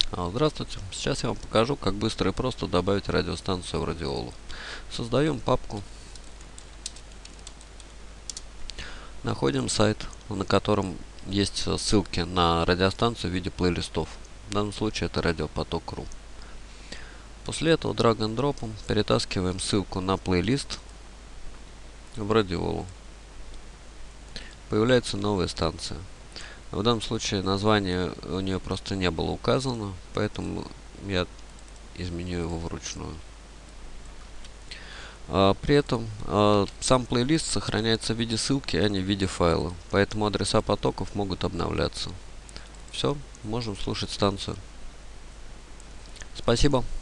Здравствуйте. Сейчас я вам покажу, как быстро и просто добавить радиостанцию в радиолу. Создаем папку. Находим сайт, на котором есть ссылки на радиостанцию в виде плейлистов. В данном случае это радиопоток.ру. После этого драг-н-дропом перетаскиваем ссылку на плейлист в радиолу. Появляется новая станция. В данном случае название у нее просто не было указано, поэтому я изменю его вручную. При этом сам плейлист сохраняется в виде ссылки, а не в виде файла, поэтому адреса потоков могут обновляться. Все, можем слушать станцию. Спасибо.